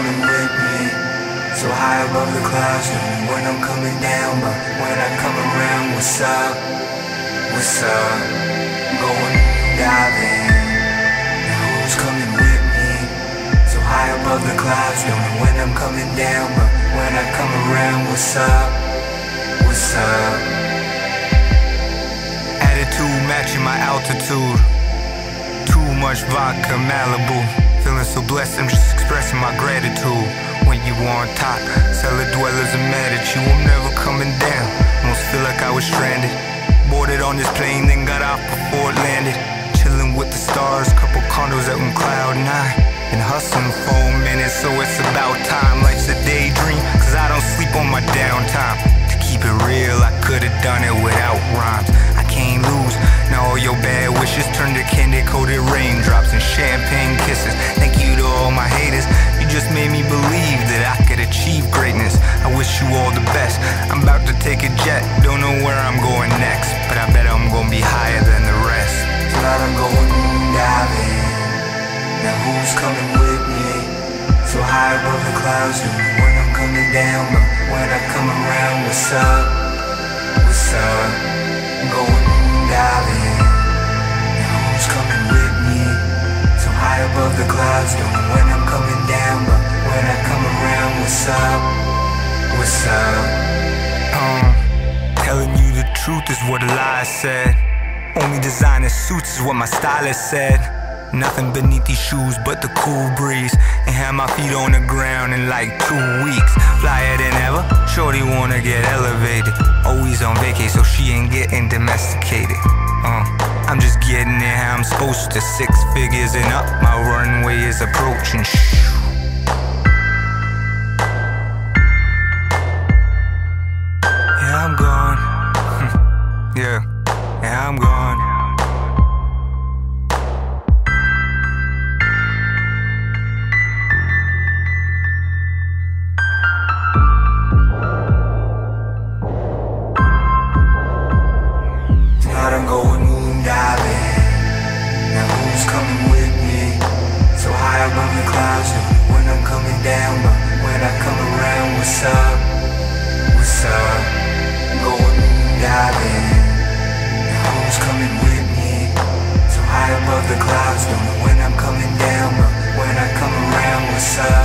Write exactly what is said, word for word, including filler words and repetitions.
coming with me? So high above the clouds, knowing when I'm coming down, but when I come around, what's up? What's up? Going diving. Now who's coming with me? So high above the clouds, knowing when I'm coming down, but when I come around, what's up? What's up? Attitude matching my altitude. Too much vodka, Malibu. Feeling so blessed, I'm just expressing my gratitude. When you on top, cellar dwellers are mad at you. I'm never coming down, almost feel like I was stranded. Boarded on this plane, then got off before it landed. Chilling with the stars, couple condos out in cloud nine. Been hustling for a minute, so it's about time. Life's a daydream, cause I don't sleep on my downtime. To keep it real, I could've done it without rhymes. I can't lose, now all your bad wishes turn to candy-coated raindrops and champagne kisses. Thank you to all my haters, you just made me believe that I could achieve greatness. I wish you all the best, I'm about to take a jet, don't know where I'm going next, but I bet I'm gonna be higher than the rest. Tonight I'm going diving, now who's coming with me? So high above the clouds, knowing when I'm coming down, but when I come around, what's up? What's up? I'm going diving, now who's coming with me? So high above the clouds, knowing when I'm coming down, but when I come around, what's up? What's up? Um, telling you the truth is what a lie said. Only designer suits is what my stylist said. Nothing beneath these shoes but the cool breeze, and have my feet on the ground in like two weeks. Flyer than ever, shorty wanna get elevated. Always on vacay, so she ain't getting domesticated. Uh, I'm just getting it how I'm supposed to. Six figures and up, my runway is approaching. Shh. Yeah, I'm gone. yeah, yeah, I'm gone. I'm going moon diving, now who's coming with me? So high above the clouds, knowing when I'm coming down, but when I come around, what's up? What's up? I'm going moon diving, now who's coming with me? So high above the clouds, knowing when I'm coming down, but when I come around, what's up?